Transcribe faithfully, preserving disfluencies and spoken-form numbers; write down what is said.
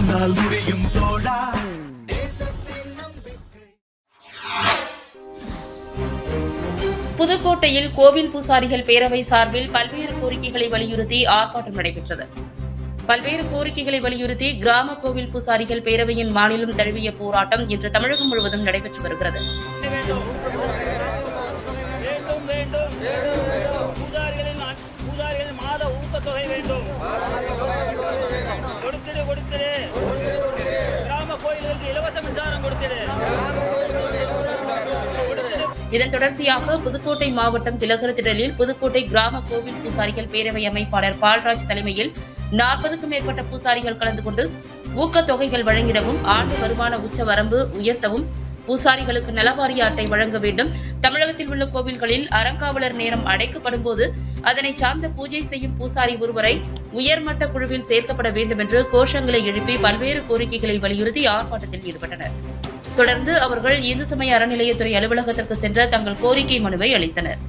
உன்னால் முடியும் தோழா. புதுக்கோட்டையில் கோவில் பூசாரிகள் பேரவை சார்பில் பல்வேறு கோரிக்கைகளை வலியுறுத்தி ஆர்ப்பாட்டம் நடைபெற்றது. பல்வேறு கோரிக்கைகளை வலியுறுத்தி கிராம கோவில் பூசாரிகள் பேரவையின் மாநிலம் தழுவிய போராட்டம் இன்று தமிழகம் முழுவதும் நடைபெற்று வருகிறது. இதன் தொடர்ச்சியாக புதுக்கோட்டை மாவட்டம் திலகர் திடலில் புதுக்கோட்டை கிராம கோவில் பூசாரிகள் பேரவை அமைப்பாளர் பால்ராஜ் தலைமையில் நாற்பதுக்கும் மேற்பட்ட பூசாரிகள் கலந்து கொண்டு ஊக்கத்தொகைகள் வழங்கிடவும், ஆண்டு வருமான உச்ச வரம்பு உயர்த்தவும், பூசாரிகளுக்கு நலவாரிய அட்டை வழங்க வேண்டும், தமிழகத்தில் உள்ள கோவில்களில் அறங்காவலர் நேரம் அடைக்கப்படும் போது அதனை சார்ந்த பூஜை செய்யும் பூசாரி ஒருவரை உயர்மட்ட குழுவில் சேர்க்கப்பட வேண்டும் என்று கோஷங்களை எழுப்பி பல்வேறு கோரிக்கைகளை வலியுறுத்தி ஆர்ப்பாட்டத்தில் ஈடுபட்டனர். தொடர்ந்து அவர்கள் இந்து சமய அறநிலையத்துறை அலுவலகத்திற்கு சென்ற தங்கள் கோரிக்கை மனுவை அளித்தனர்.